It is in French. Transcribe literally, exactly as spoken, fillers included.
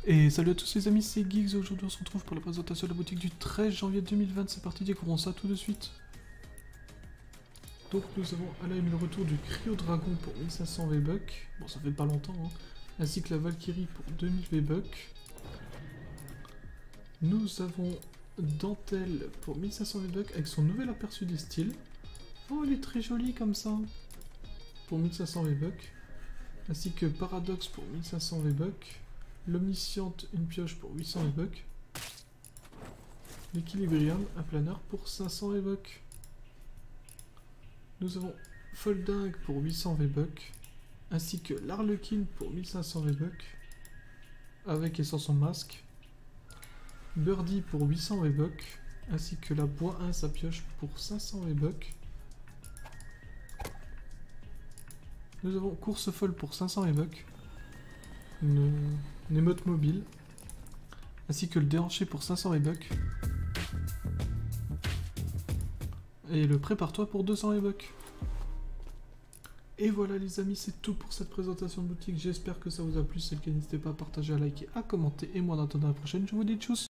Et salut à tous les amis, c'est Geeks et aujourd'hui on se retrouve pour la présentation de la boutique du treize janvier deux mille vingt. C'est parti, découvrons ça tout de suite. Donc nous avons à la une le retour du Cryo Dragon pour mille cinq cents V-Bucks. Bon, ça fait pas longtemps, hein. Ainsi que la Valkyrie pour deux mille V-Bucks. Nous avons Dentelle pour mille cinq cents V-Bucks avec son nouvel aperçu des styles. Oh, elle est très jolie comme ça. Pour mille cinq cents V-Bucks. Ainsi que Paradox pour mille cinq cents V-Bucks. L'Omnisciente, une pioche pour huit cents V-Bucks. L'Equilibrium, un planeur pour cinq cents V-Bucks. Nous avons Folding pour huit cents V-Bucks. Ainsi que l'Arlequin pour mille cinq cents V-Bucks. Avec et sans son masque. Birdie pour huit cents V-Bucks. Ainsi que la Bois un, sa pioche pour cinq cents V-Bucks. Nous avons Course folle pour cinq cents V-Bucks. Une, une émote mobile. Ainsi que le déhanché pour cinq cents V-Bucks. Et le prépare-toi pour deux cents V-Bucks. Et voilà les amis, c'est tout pour cette présentation de boutique. J'espère que ça vous a plu. Si c'est le cas, n'hésitez pas à partager, à liker, à commenter. Et moi en attendant la prochaine, je vous dis tchuss.